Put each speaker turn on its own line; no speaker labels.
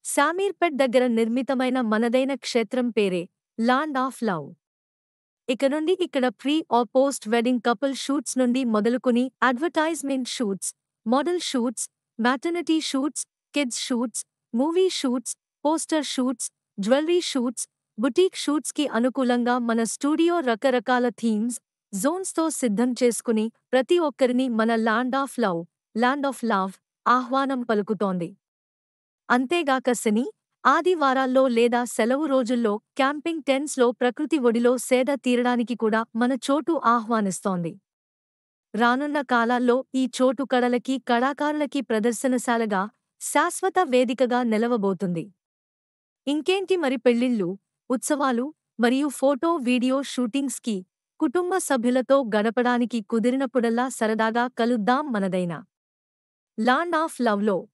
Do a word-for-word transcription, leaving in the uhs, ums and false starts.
శామీర్పేట్ దగ్గర నిర్మితమైన మనదైన క్షేత్రం పేరే లాండ్ ఆఫ్ లవ్. ఇక నుండి ఇక్కడ pre or post wedding couple shoots నుండి మొదలుకుని advertisement shoots, model shoots, maternity shoots, kids shoots, movie shoots, poster shoots, jewellery shoots, boutique shoots కి అనుకూలంగా మన స్టూడియో రకరకాల థీమ్స్, జోన్స్ తో సిద్ధం చేసుకుని ప్రతి ఒక్కరిని మన land of love, land of love ఆహ్వానం పలుకుతోంది. అంతేగాక శని, ఆదివారాల్లో లేదా సెలవు రోజుల్లో క్యాంపింగ్ టెంట్స్ లో ప్రకృతి ఒడిలో సేద తీరడానికి కూడా మన చోటు ఆహ్వానిస్తోంది. రానున్న కాలాల్లో ఈ చోటు కళలకి, కళాకారులకి ప్రదర్శనశాలగా, శాశ్వత వేదికగా నిలవబోతుంది. ఇంకేంటి మరి పెళ్లిళ్లు, ఉత్సవాలు మరియు ఫోటో వీడియో షూటింగ్స్ కి కుటుంబ సభ్యులతో గడపడానికి కుదిరినప్పుడల్లా సరదాగా కలుద్దాం మనదైన లాండ్ ఆఫ్ లవ్లో.